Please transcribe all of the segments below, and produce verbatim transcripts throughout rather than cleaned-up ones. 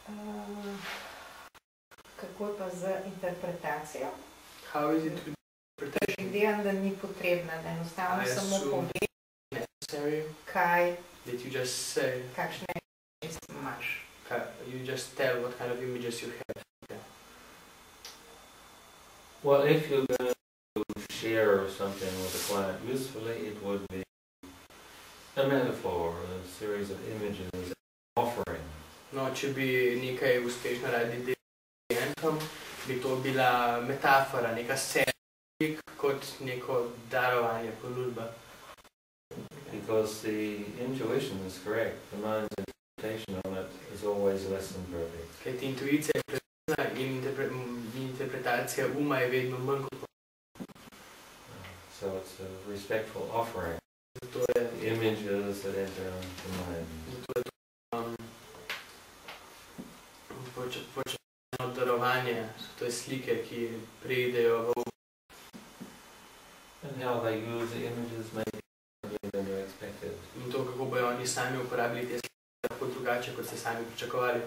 Uh, kako je pa z interpretacijo? How is it with interpretation? Vidim, da ni potrebna, da enostavno I samo assume povem, necessary kaj, that you just say, kakšne imaš. you just tell what kind of images you have. Yeah. Well, if you're going to share something with a client usefully, it would be a metaphor, a series of images, an offering. No, če bi nekaj uspešno radi delali s klientom, bi to bila metafora, neka serija kot neko darovanje, ponudba. Because the intuition is correct, the mind's interpretation on it is always less than perfect. Kajti intuicija je pravilna in interpre interpretacija uma je vedno manj kot So it's a respectful offering. zato je, The images that enter the mind. zato je to um, počasno darovanje, so to je slike, ki pridejo v um. And how they use the images may be differently than you expected. In to, kako bojo oni sami uporabili te slike, lahko drugače, kot ste sami pričakovali.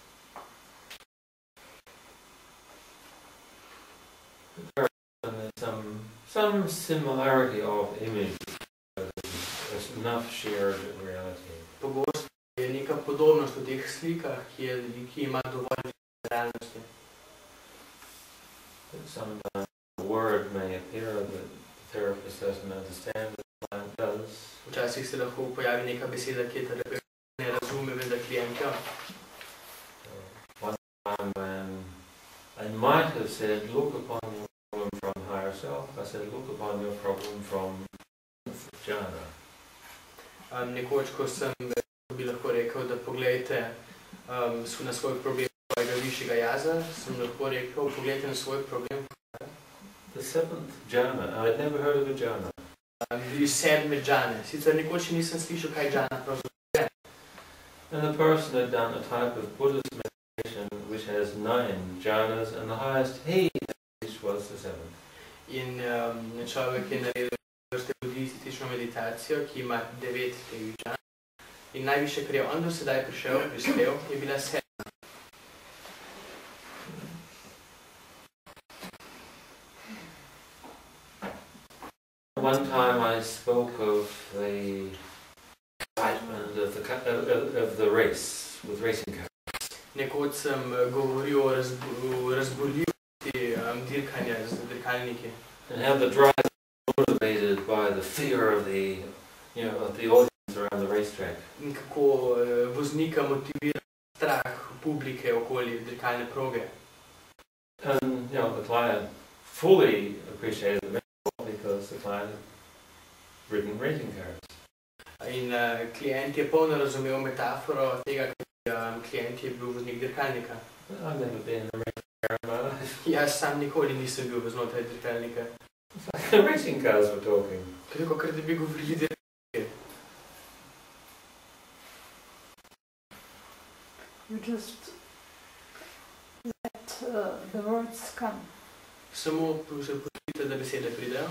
There's some, some similarity of images. There's enough shared reality. Pogosto je neka podobnost v teh slikah, ki, je, ki ima dovolj realnosti. Sometimes a word may appear that the therapist doesn't understand, but the client does. Včasih se lahko pojavi neka beseda, ki je terapeut ne razume, vendar klient jo. One time when I might have said, look upon your problem from higher self, I said, look upon your problem from jhana. Um, nekoč, ko sem bi lahko rekel, da poglejte um, na svoj problem svojega višjega jaza, sem lahko rekel, poglejte na svoj problem. The seventh jhana, I'd never heard of a jhana. Um, sedme džane. Sicer nekoč nisem slišal, kaj džana pravzaprav je. And the person had done a type of Buddhist meditation which has nine jhanas, and the highest he reached was the seventh. In um, človek je naredil vrste buddhistično meditacijo, ki ima devet teh džan. In najviše, kar je on do sedaj prišel, prispel, je bila sedma. One time I spoke of the excitement of the, of, of the race with racing cars. Nekoč sem govoril o razbo razborljivosti um, dirkanja z dirkalniki. And how the driver is motivated by the fear of the, you know, of the audience around the racetrack. In kako uh, voznika motivira strah publike okoli dirkalne proge. And, you know, the client fully appreciated the metaphor because the client had ridden racing cars. In uh, klient je polno razumel metaforo tega, ker um, klient je bil voznik dirkalnika. I've never been in a racing car in my life. Jaz sam nikoli nisem bil znotraj dirkalnika. It's like the racing cars were talking. Kako kar da bi govorili dirkalniki. You just let uh, the words come. Samo se pustite, da besede pridejo?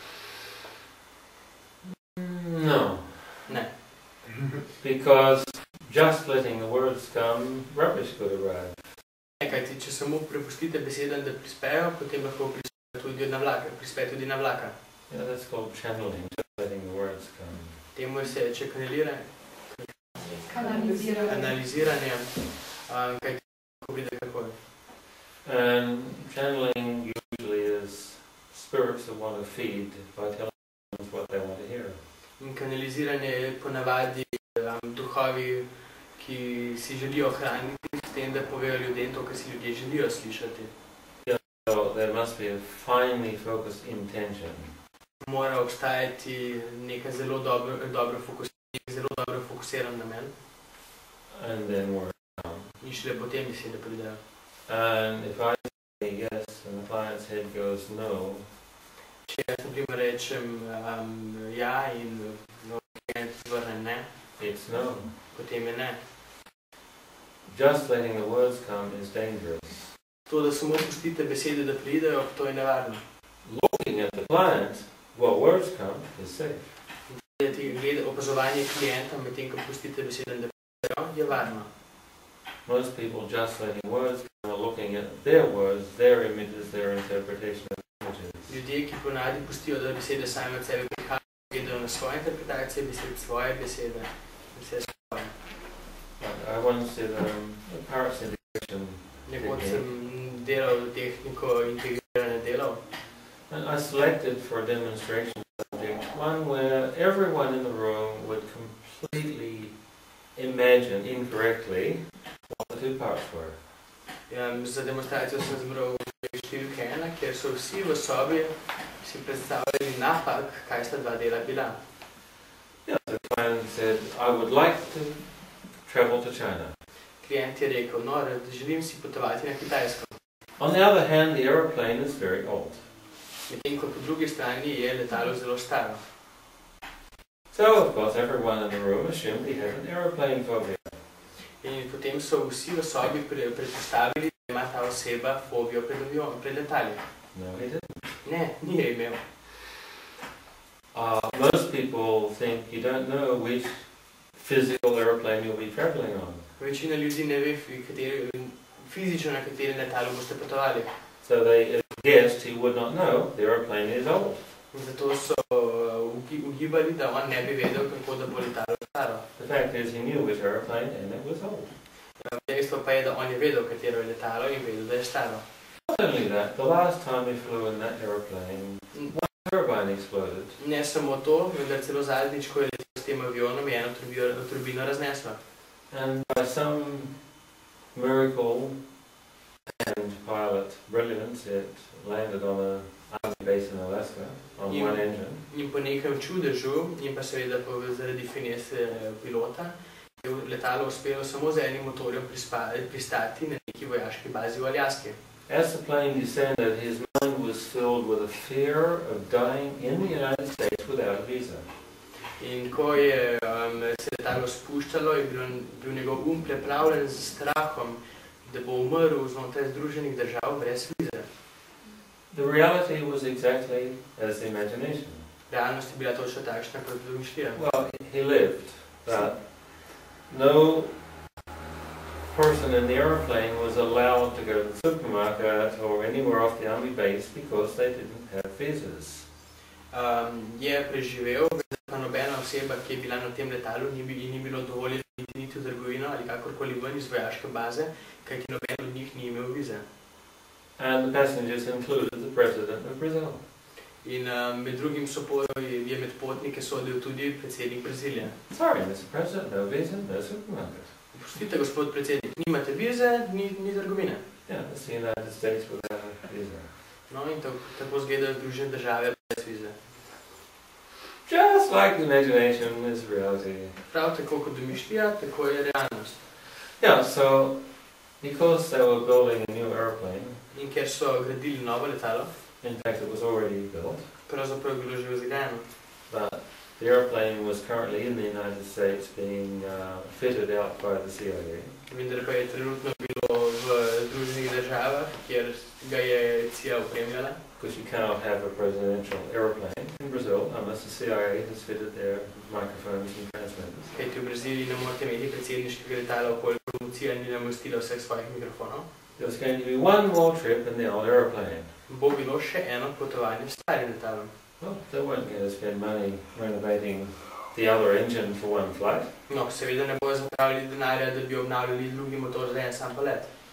No. Ne. Because just letting the words come, rubbish could arrive. Kajti, če samo prepustite besedam, da prispejo, potem lahko prispe tudi na vlaka. Prispe tudi na vlaka. Yeah, that's called channeling, just letting the words come. Temu se reče kanaliranje. Kanaliziranje. Analiziranje, um, kajti lahko pride kakoj. And channeling usually is spirits that want to feed by telling them what they want to hear. In kanaliziranje je ponavadi um, duhovi, ki si želijo hraniti s tem, da povejo ljudem to, kar si ljudje želijo slišati. So there must be a finely focused intention. Mora obstajati neka zelo dobro, dobro fokusiran, zelo dobro fokusiran namen. And then words come. In šele potem besede pridejo. And if I say yes and the client's head goes no, če jaz na primer rečem um, ja in no, klient vrne ne, it's no. potem je ne. Just letting the words come is dangerous. To, da samo pustite besede, da pridejo, to je nevarno. Looking at the client, while words come, is safe. Opazovanje klienta, medtem ko pustite besede, da pridejo, je varno. most people just letting words come are looking at their words, their images, their interpretation of images. Ljudje, ki ponavadi pustijo, da besede same od sebe prihajajo, gledajo na svoje interpretacije besed, svoje besede, besede svoje. I once did um, a parts integration Nekoč sem delal tehniko integrirane delov. And I selected for a demonstration subject one where everyone in the room would completely imagine incorrectly what the two parts were. Ja, za demonstracijo sem zbral številke ena, kjer so vsi v sobi si predstavljali napak, kaj sta dva dela bila. Yeah, the client said, I would like to travel to China. Klient je rekel, no, želim si potovati na Kitajsko. On the other hand, the aeroplane is very old. Medtem ko po drugi strani je letalo zelo staro. So, of course, everyone in the room assumed he had an aeroplane phobia. In potem so vsi v sobi predpostavili, da ima ta oseba fobijo pred, avion, pred letali. No, he didn't. Ne, ni je imel. Uh, most people think you don't know which physical aeroplane you'll be traveling on. Večina ljudi ne ve, kateri, fizično na kateri letalo boste potovali. So they guessed he would not know the aeroplane is old. In zato so ugibali, da on ne bi vedel, kako da bo letalo staro. The fact is he knew which aeroplane and it was old. Dejstvo pa je, da on je vedel, katero je letalo in vedel, da je staro. Not only that, the last time he flew in that aeroplane, one turbine exploded. Ne samo to, vendar celo zadnjič, ko je letel s tem avionom, je eno turbino, turbino razneslo. And by some miracle and pilot brilliance, it landed on a army base in Alaska on in, one engine. In po nekem čudežu, in pa seveda po, zaradi finese pilota, je letalo uspelo samo z enim motorjem pristati na neki vojaški bazi v Aljaski. As the plane descended, his mind was filled with a fear of dying in the United States without a visa. In ko je um, se letalo spuščalo, je bil, bil njegov um preplavljen z strahom, da bo umrl znotraj Združenih držav brez vize. The reality was exactly as the imagination. Realnost je bila točno takšna, kot domišljija. Well, he lived, but no person in the airplane was allowed to go to the supermarket or anywhere off the army base because they didn't have visas. Um, je preživel, vendar pa nobena oseba, ki je bila na tem letalu, ni, bi, ni bilo dovoljeno niti, niti v trgovino ali kakorkoli ven iz vojaške baze, kajti noben od njih ni imel vize. And the passengers included the president of Brazil. In um, med drugim so po, je med potnike sodil tudi predsednik Brazilije. Sorry, Mister President, no visa, no supermarket. Pustite, gospod predsednik, nimate vize, ni, ni trgovine. Yeah, it's the United States without a visa. No in tako, tako zgledajo Združene države brez vize. Just like the imagination is reality. Prav tako kot domišljija, tako je realnost. Yeah, so because they were building a new airplane, In ker so gradili novo letalo, in fact it was already built, pravzaprav je bilo že zgrajeno. but the airplane was currently in the United States being uh, fitted out by the C I A. Vendar pa je trenutno bilo v Združenih državah, kjer ga je C I A opremljala. Because you cannot have a presidential airplane in Brazil unless the C I A has fitted their microphones and transmitters. Kajti v Braziliji ne morete imeti predsedniškega letala, okoliko promocija ni namestila vseh svojih mikrofonov. There was going to be one more trip in the old airplane. Bo bilo še eno potovanje s starim letalom. Well, they weren't going to spend money renovating the other engine for one flight. No, seveda ne bojo zapravili denarja, da bi obnavljali drugi motor za en sam polet.